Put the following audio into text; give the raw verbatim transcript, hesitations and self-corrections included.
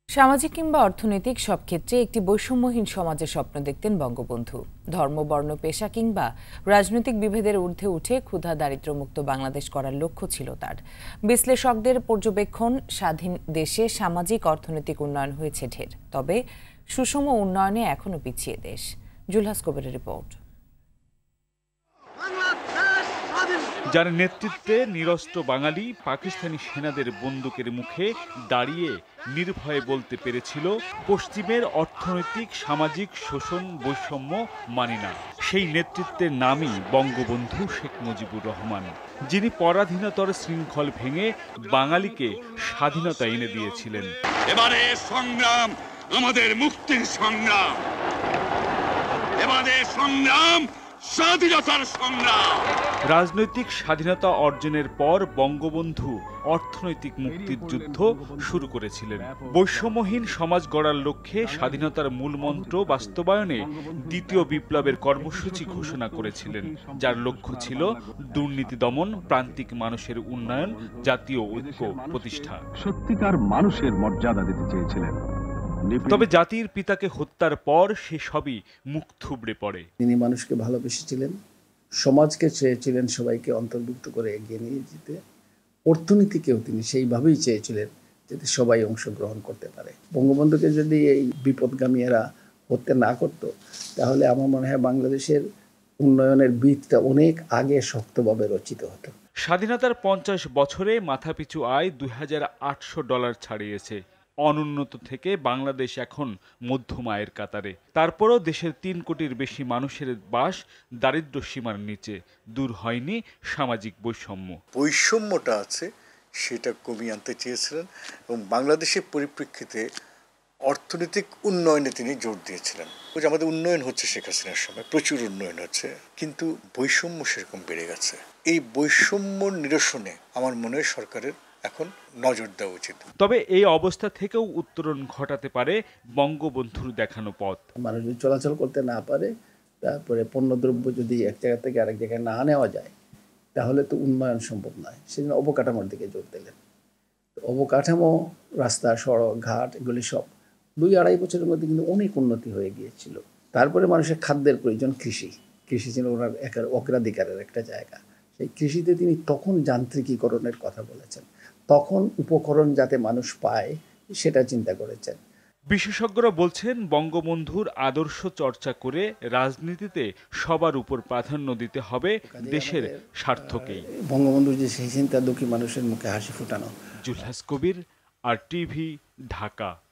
সামাজিক কিংবা অর্থনৈতিক সব ক্ষেত্রে একটি বৈষম্যহীন সমাজের স্বপ্ন দেখতেন বঙ্গবন্ধু। ধর্ম, বর্ণ, পেশা কিংবা রাজনৈতিক বিভেদের ঊর্ধ্বে উঠে ক্ষুধা দারিদ্র্যমুক্ত বাংলাদেশ করার লক্ষ্য ছিল তার। বিশ্লেষকদের পর্যবেক্ষণ, স্বাধীন দেশে সামাজিক অর্থনৈতিক উন্নয়ন হয়েছে ঢের, তবে সুষম উন্নয়নে এখনো পিছিয়ে দেশ। জুলহাস কবিরের রিপোর্ট। যার নেতৃত্বে নিরস্ত্র বাঙালি পাকিস্তানি সেনাদের বন্দুকের মুখে দাঁড়িয়ে নির্ভয়ে বলতে পেরেছিল, পশ্চিমের অর্থনৈতিক সামাজিক শোষণ বৈষম্য মানি না। সেই নেতৃত্বের নামই বঙ্গবন্ধু শেখ মুজিবুর রহমান, যিনি পরাধীনতার শৃঙ্খল ভেঙে বাঙালিকে স্বাধীনতা এনে দিয়েছিলেন। এবারে সংগ্রাম আমাদের মুক্তির সংগ্রাম, এবারে সংগ্রাম স্বাধীনতার সংগ্রাম। রাজনৈতিক স্বাধীনতা অর্জনের পর বঙ্গবন্ধু অর্থনৈতিক মুক্তির যুদ্ধ শুরু করেছিলেন। বৈষম্যহীন সমাজ গড়ার লক্ষ্যে স্বাধীনতার মূলমন্ত্র বাস্তবায়নে দ্বিতীয় বিপ্লবের কর্মসূচি ঘোষণা করেছিলেন, যার লক্ষ্য ছিল দুর্নীতি দমন, প্রান্তিক মানুষের উন্নয়ন, জাতীয় ঐক্য প্রতিষ্ঠা। সত্যিকার মানুষের মর্যাদা দিতে চেয়েছিলেন। তবে জাতির পিতাকে হত্যার পর সে সবই মুখ থুবড়ে পড়ে। তিনি মানুষকে ভালোবেসেছিলেন, সমাজকে চেয়েছিলেন সবাইকে অন্তর্ভুক্ত করে এগিয়ে নিয়ে যেতে। অর্থনীতিকেও তিনি সেইভাবেই চেয়েছিলেন যাতে সবাই অংশগ্রহণ করতে পারে। বঙ্গবন্ধুকে যদি এই বিপদগামীরা হত্যা না করত, তাহলে আমার মনে হয় বাংলাদেশের উন্নয়নের বীজটা অনেক আগে শক্তভাবে রচিত হতো। স্বাধীনতার পঞ্চাশ বছরে মাথাপিছু আয় দুই হাজার আটশো ডলার ছাড়িয়েছে। অনুন্নত থেকে বাংলাদেশ এখন মধ্যম আয়ের কাতারে। তারপরও দেশের তিন কোটির বেশি মানুষের বাস দারিদ্র্য সীমার নিচে। দূর হয়নি সামাজিক বৈষম্য। বৈষম্যটা আছে সেটা কমিয়ে আনতে চেয়েছিলেন এবং বাংলাদেশের পরিপ্রেক্ষিতে অর্থনৈতিক উন্নয়নে তিনি জোর দিয়েছিলেন। ওই যে আমাদের উন্নয়ন হচ্ছে শেখ হাসিনার সময়, প্রচুর উন্নয়ন হচ্ছে, কিন্তু বৈষম্য সেরকম বেড়ে গেছে। এই বৈষম্য নিরসনে আমার মনে হয় সরকারের এখন নজর দেওয়া উচিত। তবে এই অবস্থা থেকেও উত্তরণ ঘটাতে পারে বঙ্গবন্ধুর দেখানো পথ। মানুষ যদি চলাচল করতে না পারে, তারপরে পণ্যদ্রব্য যদি এক জায়গা থেকে আরেক জায়গায় না নেওয়া যায়, তাহলে তো উন্নয়ন সম্ভব নয়। সেজন্য অবকাঠামোর দিকে জোর দিলেন। অবকাঠামো, রাস্তা, সড়ক, ঘাট, এগুলি সব দুই আড়াই বছরের মধ্যে কিন্তু অনেক উন্নতি হয়ে গিয়েছিল। তারপরে মানুষের খাদ্যের প্রয়োজন, কৃষি কৃষি ছিল ওনার একার অগ্রাধিকারের একটা জায়গা। সেই কৃষিতে তিনি তখন যান্ত্রিকীকরণের কথা বলেছেন, তখন উপকরণ যাতে মানুষ পায় সেটা চিন্তা করেছেন। বিশেষজ্ঞরা বলছেন, বঙ্গবন্ধুর আদর্শ চর্চা করে রাজনীতিতে সবার উপর প্রাধান্য দিতে হবে দেশের স্বার্থকেই। বঙ্গবন্ধুর যে সেই চিন্তা দুঃখী মানুষের মুখে হাসি ফুটানো। Julhas Kabir, R TV, Dhaka.